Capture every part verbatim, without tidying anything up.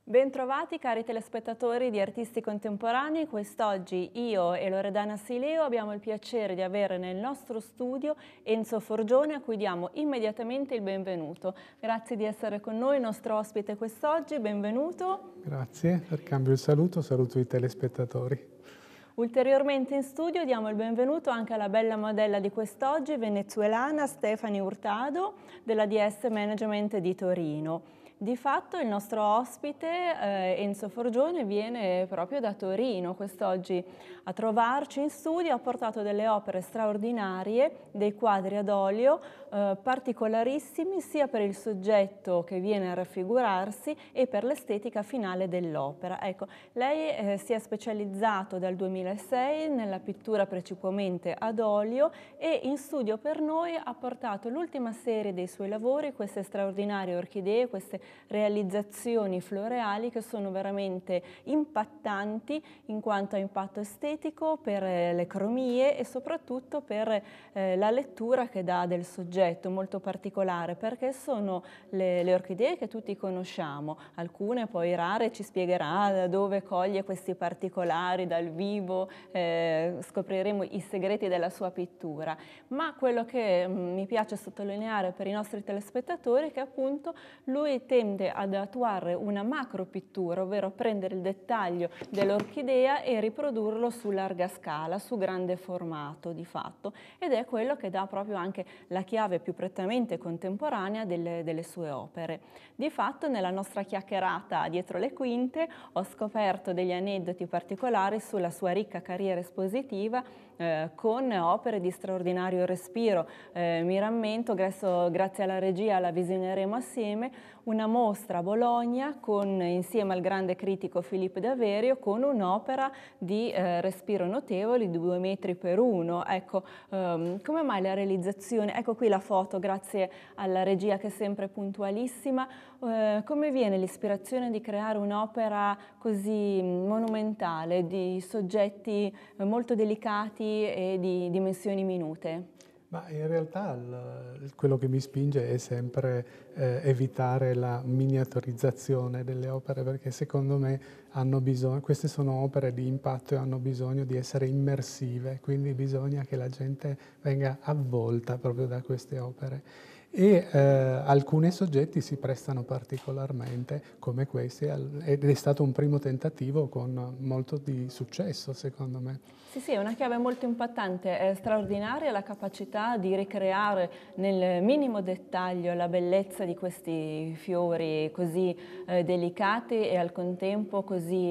Bentrovati cari telespettatori di Artisti Contemporanei. Quest'oggi io e Loredana Sileo abbiamo il piacere di avere nel nostro studio Enzo Forgione, a cui diamo immediatamente il benvenuto. Grazie di essere con noi, nostro ospite quest'oggi, benvenuto. Grazie, ricambio il saluto, saluto i telespettatori. Ulteriormente in studio diamo il benvenuto anche alla bella modella di quest'oggi, venezuelana Stefani Hurtado della D S Management di Torino. Di fatto il nostro ospite eh, Enzo Forgione viene proprio da Torino quest'oggi a trovarci in studio, ha portato delle opere straordinarie, dei quadri ad olio eh, particolarissimi sia per il soggetto che viene a raffigurarsi e per l'estetica finale dell'opera. Ecco, lei eh, si è specializzato dal duemilasei nella pittura principalmente ad olio e in studio per noi ha portato l'ultima serie dei suoi lavori, queste straordinarie orchidee, queste realizzazioni floreali che sono veramente impattanti in quanto a impatto estetico, per eh, le cromie e soprattutto per eh, la lettura che dà del soggetto, molto particolare, perché sono le, le orchidee che tutti conosciamo, alcune poi rare, ci spiegherà da dove coglie questi particolari dal vivo, eh, scopriremo i segreti della sua pittura, ma quello che mh, mi piace sottolineare per i nostri telespettatori è che appunto lui tende ad attuare una macro pittura, ovvero prendere il dettaglio dell'orchidea e riprodurlo su larga scala, su grande formato di fatto, ed è quello che dà proprio anche la chiave più prettamente contemporanea delle, delle sue opere. Di fatto nella nostra chiacchierata dietro le quinte ho scoperto degli aneddoti particolari sulla sua ricca carriera espositiva eh, con opere di straordinario respiro. Eh, mi rammento, grazie, grazie alla regia la visioneremo assieme, una mostra a Bologna con, insieme al grande critico Filippo Daverio, con un'opera di eh, respiro notevole di due metri per uno. Ecco, ehm, come mai la realizzazione, ecco qui la foto, grazie alla regia che è sempre puntualissima, eh, come viene l'ispirazione di creare un'opera così monumentale, di soggetti molto delicati e di dimensioni minute? Ma in realtà il, quello che mi spinge è sempre eh, evitare la miniaturizzazione delle opere, perché secondo me hanno bisogno, queste sono opere di impatto e hanno bisogno di essere immersive, quindi bisogna che la gente venga avvolta proprio da queste opere. E eh, alcuni soggetti si prestano particolarmente come questi ed è stato un primo tentativo con molto di successo secondo me. Sì, sì, è una chiave molto impattante, è straordinaria la capacità di ricreare nel minimo dettaglio la bellezza di questi fiori così eh, delicati e al contempo così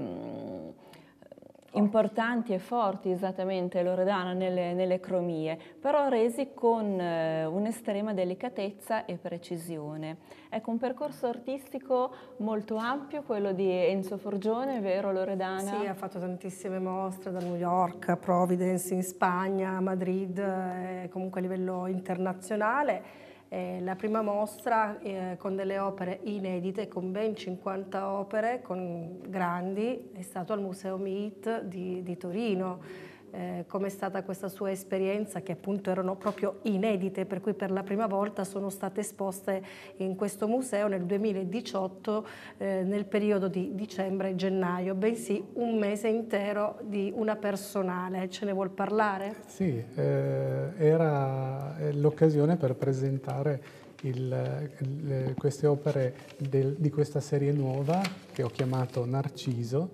eh, importanti e forti, esattamente, Loredana, nelle, nelle cromie, però resi con eh, un'estrema delicatezza e precisione. Ecco, un percorso artistico molto ampio, quello di Enzo Forgione, vero Loredana? Sì, ha fatto tantissime mostre da New York a Providence, in Spagna, a Madrid, eh, comunque a livello internazionale. Eh, la prima mostra eh, con delle opere inedite, con ben cinquanta opere, con grandi, è stato al Museo Meet di, di Torino. Eh, come è stata questa sua esperienza, che appunto erano proprio inedite, per cui per la prima volta sono state esposte in questo museo nel duemiladiciotto, eh, nel periodo di dicembre e gennaio, bensì un mese intero di una personale. Ce ne vuol parlare? Sì, eh, era l'occasione per presentare il, il, queste opere del, di questa serie nuova che ho chiamato Narciso,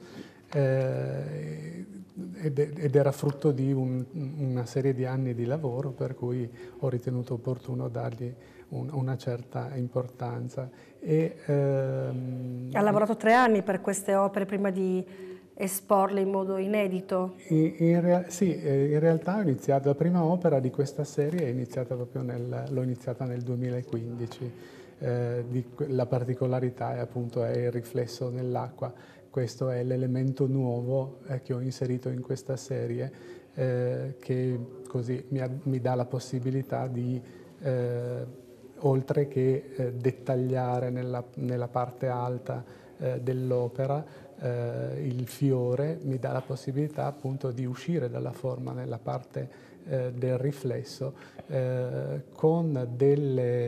eh, ed, ed era frutto di un, una serie di anni di lavoro, per cui ho ritenuto opportuno dargli un, una certa importanza. E, ehm, ha lavorato tre anni per queste opere prima di esporle in modo inedito? In, in rea sì, in realtà ho iniziato, la prima opera di questa serie è iniziata proprio nel, l'ho iniziata nel duemilaquindici. Eh, di, la particolarità è appunto è il riflesso nell'acqua. Questo è l'elemento nuovo eh, che ho inserito in questa serie, eh, che così mi, ha, mi dà la possibilità di, eh, oltre che eh, dettagliare nella, nella parte alta eh, dell'opera, eh, il fiore, mi dà la possibilità appunto di uscire dalla forma nella parte eh, del riflesso eh, con delle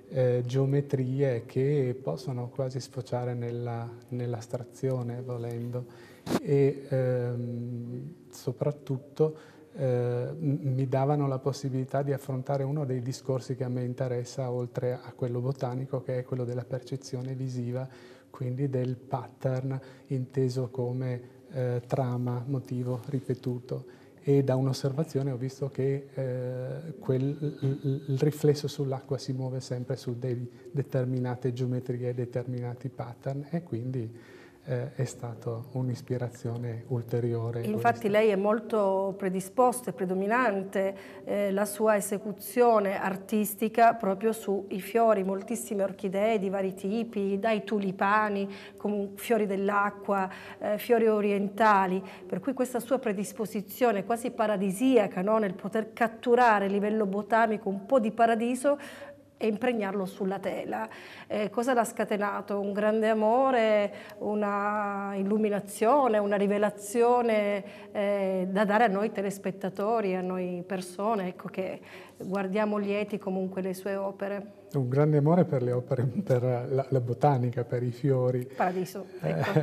eh, geometrie che possono quasi sfociare nella, nell'astrazione, volendo, e ehm, soprattutto eh, mi davano la possibilità di affrontare uno dei discorsi che a me interessa, oltre a quello botanico, che è quello della percezione visiva, quindi del pattern inteso come eh, trama, motivo ripetuto. E da un'osservazione ho visto che eh, quel, il, il riflesso sull'acqua si muove sempre su dei, determinate geometrie, determinati pattern, e quindi eh, è stata un'ispirazione ulteriore. Infatti questa. lei è molto predisposta e predominante eh, la sua esecuzione artistica proprio sui fiori, moltissime orchidee di vari tipi, dai tulipani, con fiori dell'acqua, eh, fiori orientali, per cui questa sua predisposizione quasi paradisiaca, no? Nel poter catturare a livello botanico un po' di paradiso e impregnarlo sulla tela. Eh, cosa l'ha scatenato? Un grande amore, una illuminazione, una rivelazione eh, da dare a noi telespettatori, a noi persone, ecco, che guardiamo lieti comunque le sue opere. Un grande amore per le opere, per la, la botanica, per i fiori. Paradiso, ecco.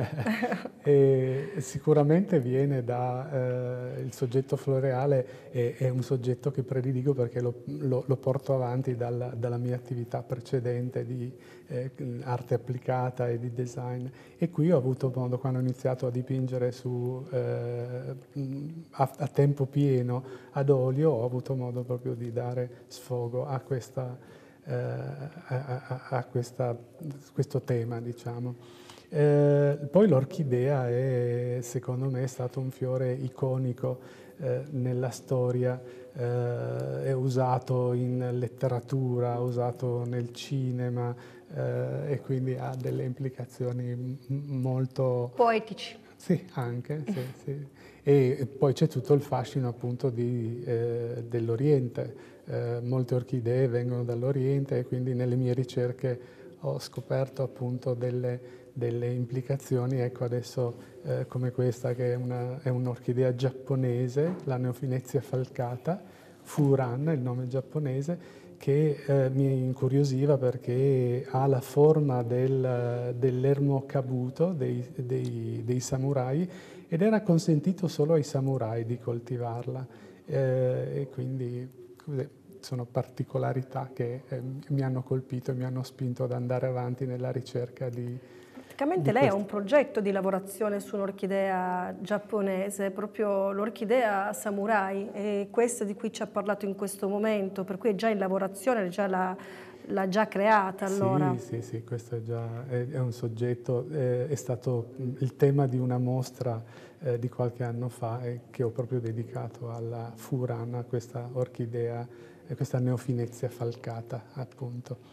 E sicuramente viene da eh, il soggetto floreale, è, è un soggetto che prediligo perché lo, lo, lo porto avanti dalla, dalla mia attività precedente di eh, arte applicata e di design, e qui ho avuto modo, quando ho iniziato a dipingere su, eh, a, a tempo pieno ad olio, ho avuto modo proprio di dare sfogo a questa Uh, a, a, a questa, questo tema, diciamo. Eh, poi l'orchidea è, secondo me, è stato un fiore iconico eh, nella storia, eh, è usato in letteratura, usato nel cinema, eh, e quindi ha delle implicazioni molto... poetici. Sì, anche, sì, sì. E poi c'è tutto il fascino appunto di, eh, dell'Oriente. Eh, molte orchidee vengono dall'Oriente, e quindi nelle mie ricerche ho scoperto appunto delle, delle implicazioni, ecco adesso eh, come questa, che è, una, è un'orchidea giapponese, la Neophinezia falcata, Furan è il nome giapponese, che eh, mi incuriosiva perché ha la forma del, dell'ermo kabuto dei, dei, dei samurai, ed era consentito solo ai samurai di coltivarla, eh, e quindi sono particolarità che eh, mi hanno colpito e mi hanno spinto ad andare avanti nella ricerca di... Praticamente lei ha un progetto di lavorazione su un'orchidea giapponese, proprio l'orchidea samurai, e questo di cui ci ha parlato in questo momento, per cui è già in lavorazione, già l'ha, l'ha già creata allora. Sì, sì, sì, questo è già è, è un soggetto, è, è stato il tema di una mostra eh, di qualche anno fa, eh, che ho proprio dedicato alla Furan, a questa orchidea, eh, questa Neophinezia falcata, appunto.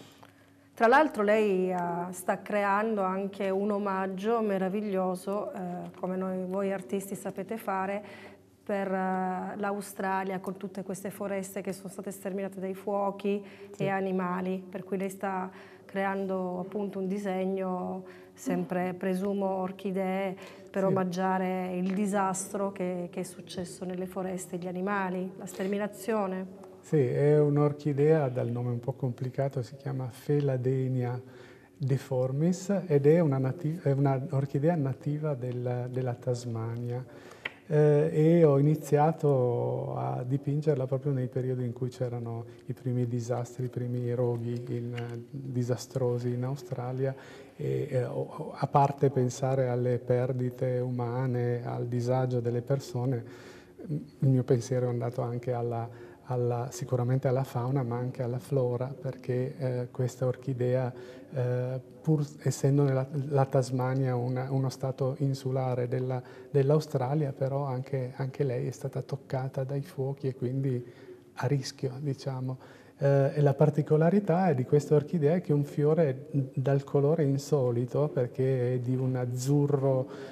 Tra l'altro lei uh, sta creando anche un omaggio meraviglioso, eh, come noi, voi artisti sapete fare, per uh, l'Australia, con tutte queste foreste che sono state sterminate dai fuochi, sì, e animali, per cui lei sta creando appunto un disegno, sempre presumo orchidee, per sì, omaggiare il disastro che, che è successo nelle foreste, gli animali, la sterminazione. Sì, è un'orchidea dal nome un po' complicato, si chiama Feladenia deformis, ed è un'orchidea nativa del, della Tasmania, eh, e ho iniziato a dipingerla proprio nei periodi in cui c'erano i primi disastri, i primi roghi in, disastrosi in Australia, e eh, a parte pensare alle perdite umane, al disagio delle persone, il mio pensiero è andato anche alla Alla, sicuramente alla fauna, ma anche alla flora, perché eh, questa orchidea, eh, pur essendo nella, la Tasmania una, uno stato insulare della, dell'Australia, però anche, anche lei è stata toccata dai fuochi, e quindi a rischio, diciamo. Eh, e la particolarità di questa orchidea è che è un fiore dal colore insolito, perché è di un azzurro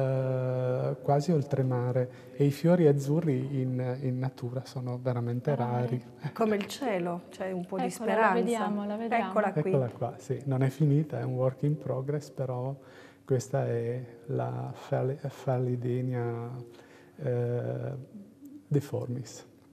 Uh, quasi oltremare, e i fiori azzurri in, in natura sono veramente rari. Come il cielo, c'è un po' Eccola, di speranza. La vediamo, la vediamo. Eccola qui. Eccola qua, sì, non è finita, è un work in progress, però questa è la Phal Phallidenia eh, deformis.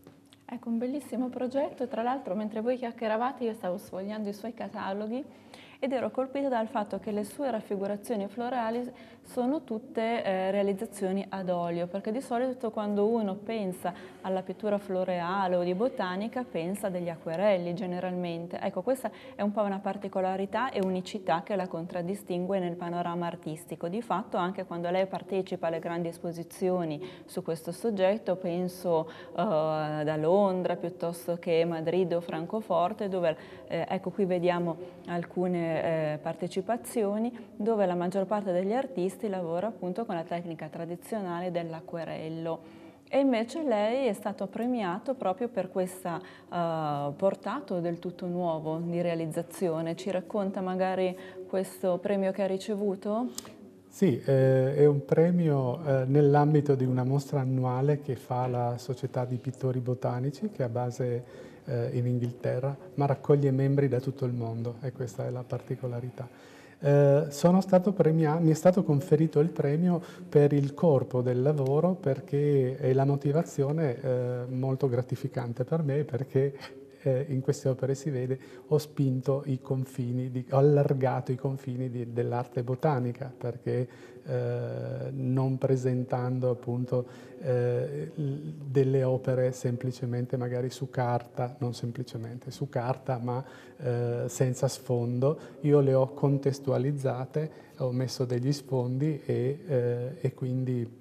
Ecco, un bellissimo progetto. Tra l'altro, mentre voi chiacchieravate, io stavo sfogliando i suoi cataloghi ed ero colpita dal fatto che le sue raffigurazioni florali sono tutte eh, realizzazioni ad olio, perché di solito quando uno pensa alla pittura floreale o di botanica pensa degli acquerelli generalmente. Ecco, questa è un po' una particolarità e unicità che la contraddistingue nel panorama artistico. Di fatto, anche quando lei partecipa alle grandi esposizioni su questo soggetto, penso uh, da Londra piuttosto che Madrid o Francoforte, dove eh, ecco qui vediamo alcune eh, partecipazioni dove la maggior parte degli artisti lavora appunto con la tecnica tradizionale dell'acquerello. E invece lei è stato premiato proprio per questo uh, portato del tutto nuovo di realizzazione. Ci racconta magari questo premio che ha ricevuto? Sì, eh, è un premio eh, nell'ambito di una mostra annuale che fa la Società di Pittori Botanici, che ha base eh, in Inghilterra, ma raccoglie membri da tutto il mondo, e questa è la particolarità. Eh, sono stato premiato, mi è stato conferito il premio per il corpo del lavoro, perché è la motivazione eh, molto gratificante per me, perché eh, in queste opere si vede, ho spinto i confini, di, ho allargato i confini di, dell'arte botanica, perché eh, non presentando appunto eh, delle opere semplicemente magari su carta, non semplicemente su carta, ma eh, senza sfondo, io le ho contestualizzate, ho messo degli sfondi e, eh, e quindi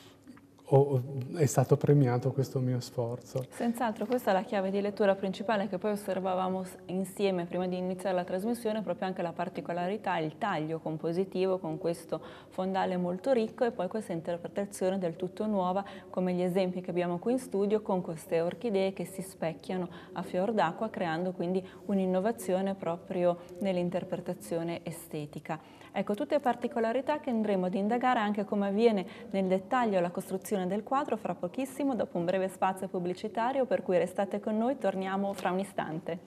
Oh, è stato premiato questo mio sforzo. Senz'altro, questa è la chiave di lettura principale che poi osservavamo insieme prima di iniziare la trasmissione, proprio anche la particolarità, il taglio compositivo con questo fondale molto ricco e poi questa interpretazione del tutto nuova, come gli esempi che abbiamo qui in studio, con queste orchidee che si specchiano a fior d'acqua, creando quindi un'innovazione proprio nell'interpretazione estetica. Ecco, tutte particolarità che andremo ad indagare anche come avviene nel dettaglio la costruzione del quadro fra pochissimo, dopo un breve spazio pubblicitario, per cui restate con noi, torniamo fra un istante.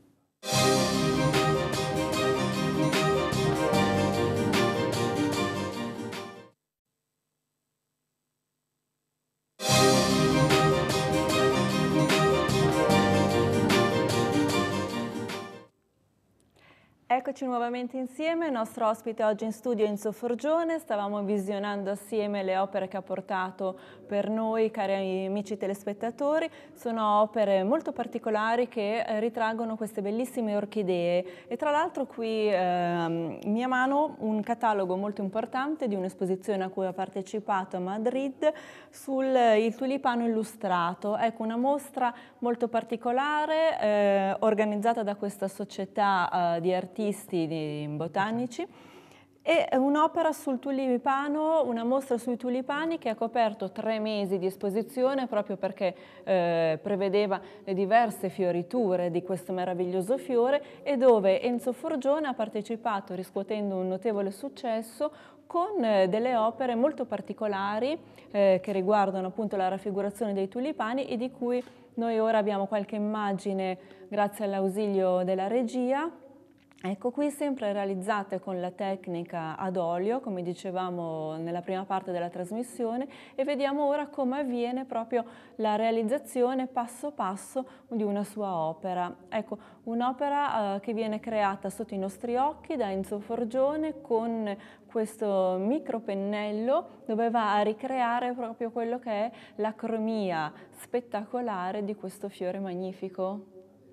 Eccoci nuovamente insieme, il nostro ospite oggi in studio è Enzo Forgione. Stavamo visionando assieme le opere che ha portato per noi, cari amici telespettatori. Sono opere molto particolari che ritraggono queste bellissime orchidee e tra l'altro qui eh, in mia mano un catalogo molto importante di un'esposizione a cui ha partecipato a Madrid sul il tulipano illustrato. Ecco, una mostra molto particolare eh, organizzata da questa società eh, di artisti di botanici e un'opera sul tulipano, una mostra sui tulipani che ha coperto tre mesi di esposizione proprio perché eh, prevedeva le diverse fioriture di questo meraviglioso fiore e dove Enzo Forgione ha partecipato riscuotendo un notevole successo con eh, delle opere molto particolari eh, che riguardano appunto la raffigurazione dei tulipani e di cui noi ora abbiamo qualche immagine grazie all'ausilio della regia. Ecco, qui sempre realizzate con la tecnica ad olio, come dicevamo nella prima parte della trasmissione, e vediamo ora come avviene proprio la realizzazione passo passo di una sua opera. Ecco, un'opera eh, che viene creata sotto i nostri occhi da Enzo Forgione con questo micropennello dove va a ricreare proprio quello che è l'acromia spettacolare di questo fiore magnifico.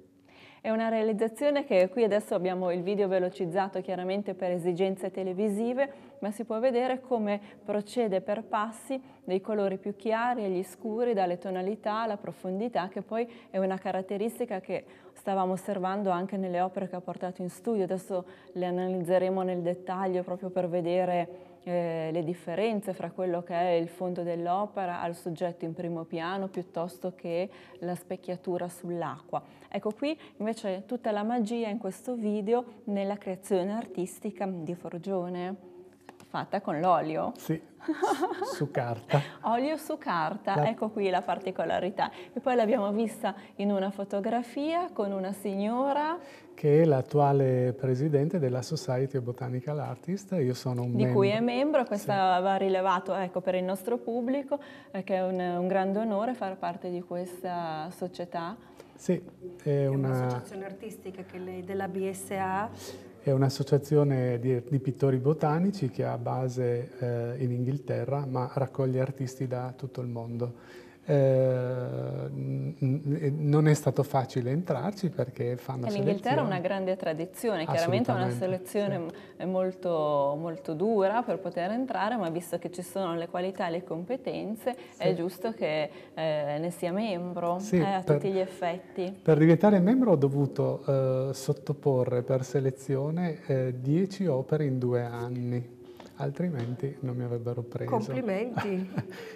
È una realizzazione che qui adesso abbiamo il video velocizzato chiaramente per esigenze televisive, ma si può vedere come procede per passi dei colori più chiari agli scuri, dalle tonalità alla profondità, che poi è una caratteristica che stavamo osservando anche nelle opere che ha portato in studio. Adesso le analizzeremo nel dettaglio proprio per vedere Eh, le differenze fra quello che è il fondo dell'opera al soggetto in primo piano piuttosto che la specchiatura sull'acqua. Ecco, qui invece tutta la magia in questo video nella creazione artistica di Forgione. fatta con l'olio. Sì, su carta. Olio su carta, La... ecco qui la particolarità. E poi l'abbiamo vista in una fotografia con una signora che è l'attuale presidente della Society of Botanical Artists. Io sono un di membro. cui è membro, questa sì. va rilevato, ecco, per il nostro pubblico, eh, che è un, un grande onore far parte di questa società. Sì, è, è una... un'associazione artistica che lei, della B S A. È un'associazione di, di pittori botanici che ha base eh, in Inghilterra, ma raccoglie artisti da tutto il mondo. Eh, non è stato facile entrarci perché fanno selezione. L'Inghilterra ha una grande tradizione, chiaramente è una selezione sì. molto, molto dura per poter entrare, ma visto che ci sono le qualità e le competenze, sì. è giusto che eh, ne sia membro sì, eh, a per, tutti gli effetti. Per diventare membro ho dovuto eh, sottoporre per selezione eh, dieci opere in due anni, altrimenti non mi avrebbero preso. Complimenti!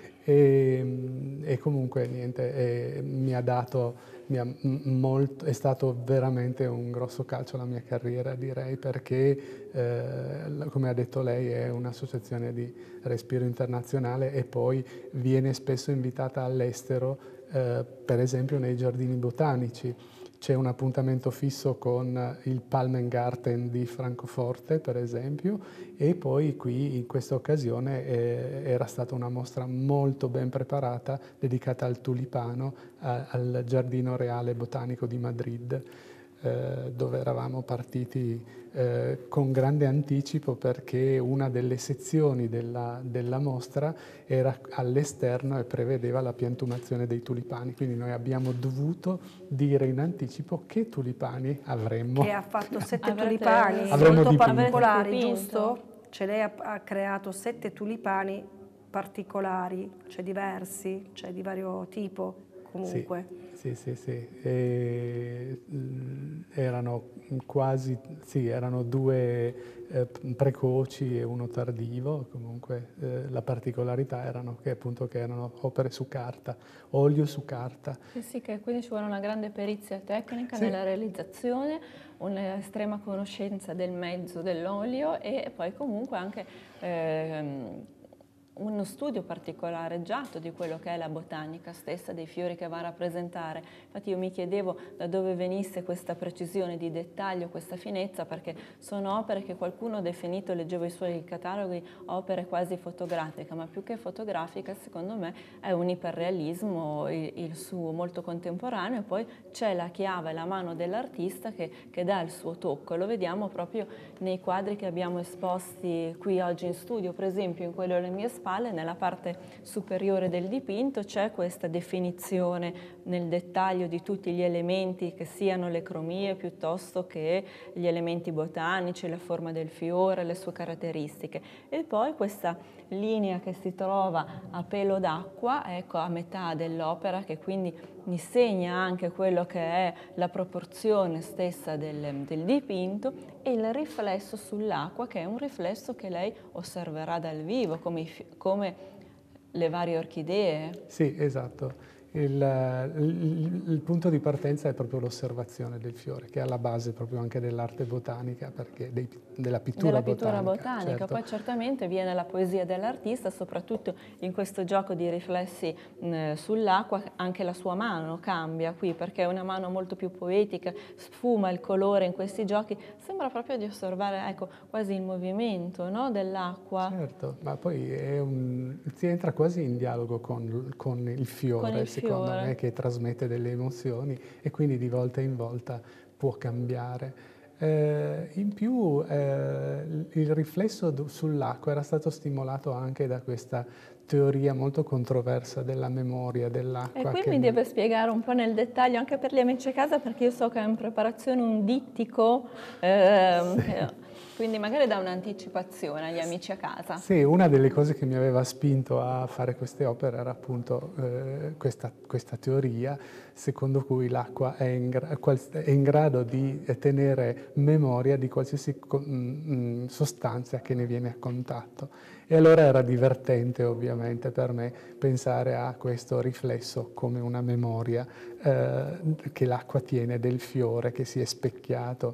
E, e comunque niente, e mi ha dato, mi ha molto, è stato veramente un grosso calcio alla mia carriera, direi, perché eh, come ha detto lei è un'associazione di respiro internazionale e poi viene spesso invitata all'estero, eh, per esempio nei giardini botanici. C'è un appuntamento fisso con il Palmengarten di Francoforte, per esempio, e poi qui in questa occasione eh, era stata una mostra molto ben preparata dedicata al tulipano, a, al Giardino Reale Botanico di Madrid, eh, dove eravamo partiti eh, con grande anticipo perché una delle sezioni della, della mostra era all'esterno e prevedeva la piantumazione dei tulipani, quindi noi abbiamo dovuto dire in anticipo che tulipani avremmo. Che ha fatto sette Avrete, tulipani avremmo molto dipinto. particolari, giusto? Cioè lei ha, ha creato sette tulipani particolari, cioè diversi, cioè di vario tipo comunque. Sì, sì, sì, sì. E, erano quasi, sì, erano due eh, precoci e uno tardivo, comunque eh, la particolarità erano che appunto che erano opere su carta, olio su carta. Sì, sì, che quindi ci vuole una grande perizia tecnica sì. nella realizzazione, un'estrema conoscenza del mezzo dell'olio e poi comunque anche ehm, uno studio particolare di quello che è la botanica stessa, dei fiori che va a rappresentare. Infatti io mi chiedevo da dove venisse questa precisione di dettaglio, questa finezza, perché sono opere che qualcuno ha definito, leggevo i suoi cataloghi, opere quasi fotografiche, ma più che fotografica secondo me è un iperrealismo, il, il suo molto contemporaneo, e poi c'è la chiave, la mano dell'artista che, che dà il suo tocco, e lo vediamo proprio nei quadri che abbiamo esposti qui oggi in studio, per esempio in quello alle mie spalle, nella parte superiore del dipinto c'è questa definizione nel dettaglio di tutti gli elementi, che siano le cromie piuttosto che gli elementi botanici, la forma del fiore, le sue caratteristiche, e poi questa linea che si trova a pelo d'acqua, ecco, a metà dell'opera, che quindi mi segna anche quello che è la proporzione stessa del, del dipinto, e il riflesso sull'acqua, che è un riflesso che lei osserverà dal vivo, come, i, come le varie orchidee. Sì, esatto. Il, il, il punto di partenza è proprio l'osservazione del fiore, che è alla base proprio anche dell'arte botanica, perché dei, della pittura della botanica. pittura botanica. Certo. Poi certamente viene la poesia dell'artista, soprattutto in questo gioco di riflessi mh, sull'acqua, anche la sua mano cambia qui, perché è una mano molto più poetica, sfuma il colore in questi giochi, sembra proprio di osservare, ecco, quasi il movimento, no, dell'acqua. Certo, ma poi è un, si entra quasi in dialogo con, con il fiore, con il secondo fiore. me, che trasmette delle emozioni e quindi di volta in volta può cambiare. Eh, in più eh, il riflesso sull'acqua era stato stimolato anche da questa teoria molto controversa della memoria dell'acqua. E qui che mi deve spiegare un po' nel dettaglio, anche per gli amici a casa, perché io so che è in preparazione un dittico, ehm, sì. Quindi magari dà un'anticipazione agli amici a casa. Sì, una delle cose che mi aveva spinto a fare queste opere era appunto eh, questa, questa teoria secondo cui l'acqua è, è in grado di tenere memoria di qualsiasi mh, sostanza che ne viene a contatto. E allora era divertente ovviamente per me pensare a questo riflesso come una memoria eh, che l'acqua tiene del fiore che si è specchiato.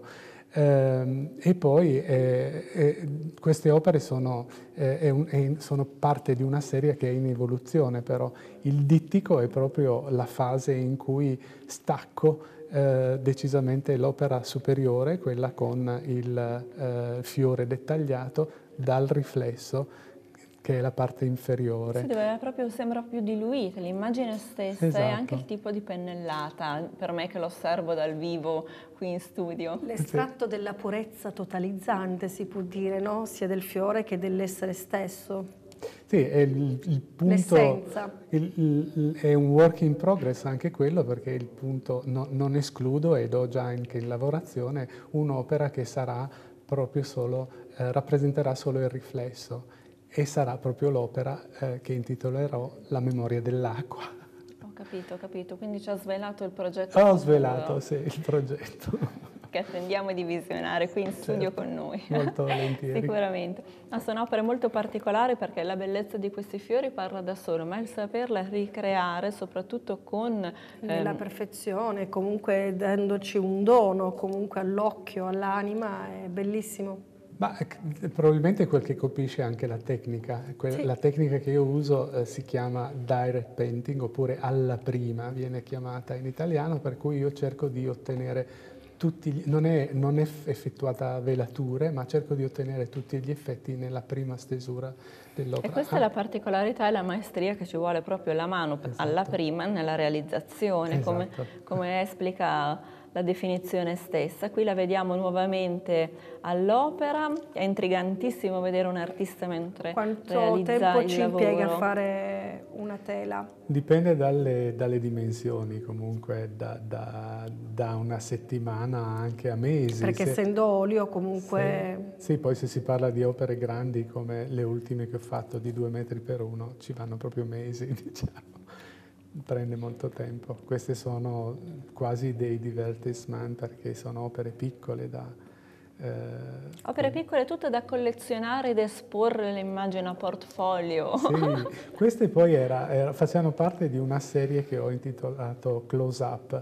Eh, e poi eh, eh, queste opere sono, eh, è un, è, sono parte di una serie che è in evoluzione, però il dittico è proprio la fase in cui stacco eh, decisamente l'opera superiore, quella con il eh, fiore dettagliato, dal riflesso, che è la parte inferiore. Sì, dove proprio sembra più diluita l'immagine stessa, esatto. E anche il tipo di pennellata, per me che lo osservo dal vivo qui in studio. L'estratto sì. della purezza totalizzante, si può dire, no? Sia del fiore che dell'essere stesso. Sì, è il, il punto, il, il, è un work in progress anche quello, perché il punto no, non escludo, ed ho già anche in lavorazione un'opera che sarà proprio solo, eh, rappresenterà solo il riflesso, e sarà proprio l'opera eh, che intitolerò La memoria dell'acqua. Ho capito, ho capito, quindi ci ha svelato il progetto. Ho svelato, sì, il progetto. Che attendiamo di visionare qui in studio certo, con noi. Molto volentieri. Sicuramente. Ma sono opere molto particolari, perché la bellezza di questi fiori parla da solo, ma il saperla ricreare, soprattutto con... Nella ehm, perfezione, comunque dandoci un dono, comunque all'occhio, all'anima, è bellissimo. Ma probabilmente quel che colpisce anche la tecnica. Sì. La tecnica che io uso eh, si chiama direct painting, oppure alla prima viene chiamata in italiano, per cui io cerco di ottenere tutti gli, non, è, non è effettuata a velature, ma cerco di ottenere tutti gli effetti nella prima stesura dell'opera. E questa ah. è la particolarità e la maestria che ci vuole proprio la mano, esatto. alla prima, nella realizzazione, esatto. come, come esplica la definizione stessa. Qui la vediamo nuovamente all'opera, è intrigantissimo vedere un artista mentre Quanto realizza tempo il ci lavoro. impiega a fare una tela? Dipende dalle, dalle dimensioni, comunque da, da, da una settimana anche a mesi. Perché se, essendo olio comunque... Se, sì, poi se si parla di opere grandi come le ultime che ho fatto di due metri per uno, ci vanno proprio mesi, diciamo. Prende molto tempo. Queste sono quasi dei divertissement, perché sono opere piccole da... Eh, opere piccole tutte da collezionare ed esporre le immagini a portfolio. Sì, queste poi era, era, facevano parte di una serie che ho intitolato Close Up,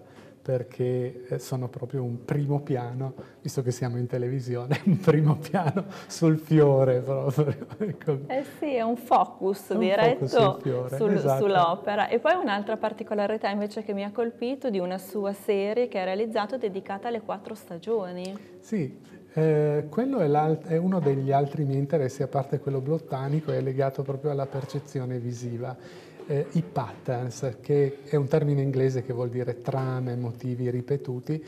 perché sono proprio un primo piano, visto che siamo in televisione, un primo piano sul fiore proprio. Ecco. Eh sì, è un focus un diretto focus sul sul, esatto. sull'opera. E poi un'altra particolarità invece che mi ha colpito di una sua serie che ha realizzato dedicata alle quattro stagioni. Sì, eh, quello è, è uno degli altri miei interessi, a parte quello botanico, è legato proprio alla percezione visiva. Eh, I patterns, che è un termine inglese che vuol dire trame, motivi ripetuti,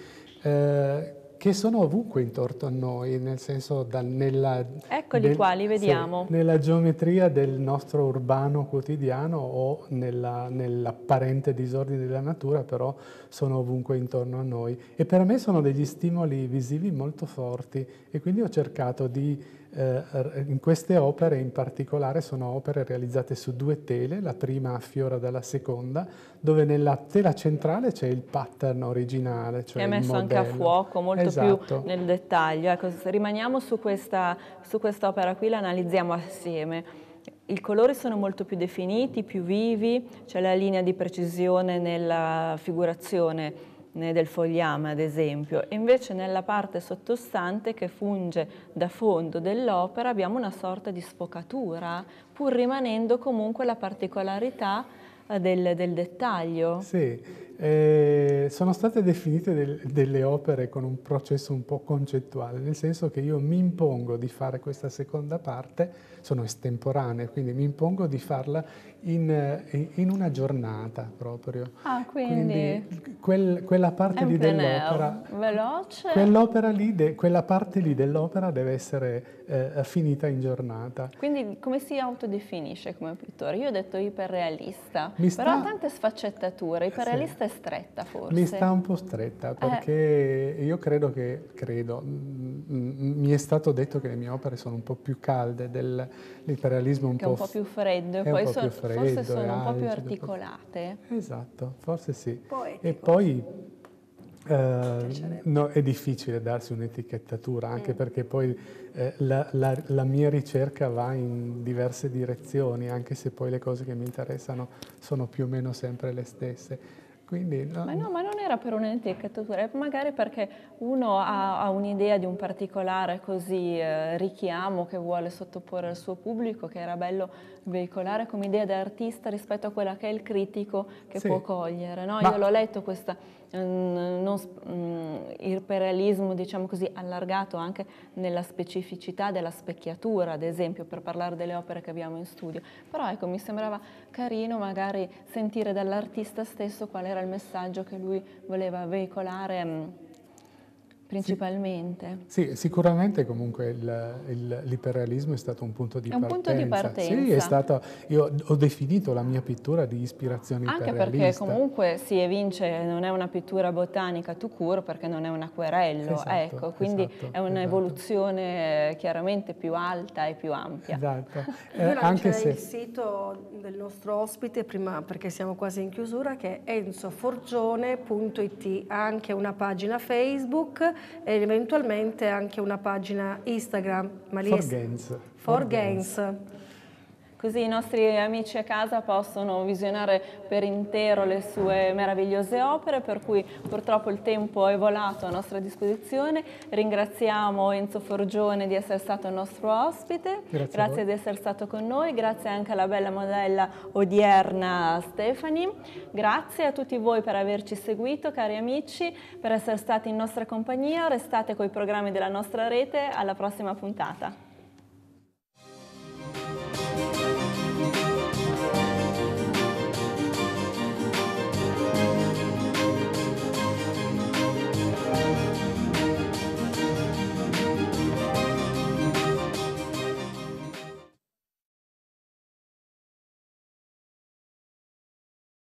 eh, che sono ovunque intorno a noi, nel senso da, nella, Eccoli del, qua, li vediamo. Sì, nella geometria del nostro urbano quotidiano o nella, nell'apparente disordine della natura, però sono ovunque intorno a noi. E per me sono degli stimoli visivi molto forti, e quindi ho cercato di Eh, in queste opere in particolare, sono opere realizzate su due tele, la prima affiora dalla seconda, dove nella tela centrale c'è il pattern originale, cioè è messo il modello. Anche a fuoco, molto esatto. più nel dettaglio. Ecco, rimaniamo su questa su quest'opera qui, la analizziamo assieme. I colori sono molto più definiti, più vivi, c'è la linea di precisione nella figurazione del fogliame, ad esempio, e invece nella parte sottostante, che funge da fondo dell'opera, abbiamo una sorta di sfocatura, pur rimanendo comunque la particolarità del, del dettaglio. Sì, eh, sono state definite del, delle opere con un processo un po' concettuale, nel senso che io mi impongo di fare questa seconda parte, sono estemporanee, quindi mi impongo di farla in, in una giornata proprio. Ah, quindi, quindi quel, quella parte lì dell'opera, veloce. Quell'opera lì, de, quella parte lì dell'opera deve essere eh, finita in giornata. Quindi come si autodefinisce come pittore? Io ho detto iperrealista, mi però sta, ha tante sfaccettature, iperrealista sì, è stretta forse. Mi sta un po' stretta, perché eh. io credo che, credo, mi è stato detto che le mie opere sono un po' più calde, dell'iperrealismo un, un po' più freddo, e poi so, freddo, forse sono un po' più articolate. Esatto, forse sì. Poetico. E poi eh, no, è difficile darsi un'etichettatura, anche mm. perché poi eh, la, la, la mia ricerca va in diverse direzioni, anche se poi le cose che mi interessano sono più o meno sempre le stesse. Quindi, no, ma no, ma non era per un'etichettatura, magari perché uno ha, ha un'idea di un particolare così eh, richiamo che vuole sottoporre al suo pubblico, che era bello veicolare come idea da artista rispetto a quella che è il critico che sì. può cogliere. No? Ma... Io l'ho letto questa, um, non, um, iperrealismo, diciamo così, allargato anche nella specificità della specchiatura, ad esempio, per parlare delle opere che abbiamo in studio. Però ecco, mi sembrava carino magari sentire dall'artista stesso qual era il messaggio che lui voleva veicolare mh, principalmente. Sì, sì, sicuramente comunque l'iperrealismo è stato un punto di è un partenza. punto di partenza. Sì, è stato, io ho definito la mia pittura di ispirazione Anche iperrealista. perché comunque si evince, non è una pittura botanica tout court perché non è un acquerello, esatto, ecco, quindi esatto, è un'evoluzione esatto. chiaramente più alta e più ampia. Esatto. Eh, Io anche se... il sito del nostro ospite prima, perché siamo quasi in chiusura, che è enzo forgione punto it, ha anche una pagina Facebook e eventualmente anche una pagina Instagram. Ma lì For è... Gains. For Gains. Così i nostri amici a casa possono visionare per intero le sue meravigliose opere, per cui purtroppo il tempo è volato a nostra disposizione. Ringraziamo Enzo Forgione di essere stato il nostro ospite, grazie, grazie di essere stato con noi, grazie anche alla bella modella odierna Stefani, grazie a tutti voi per averci seguito, cari amici, per essere stati in nostra compagnia, restate coi programmi della nostra rete, alla prossima puntata.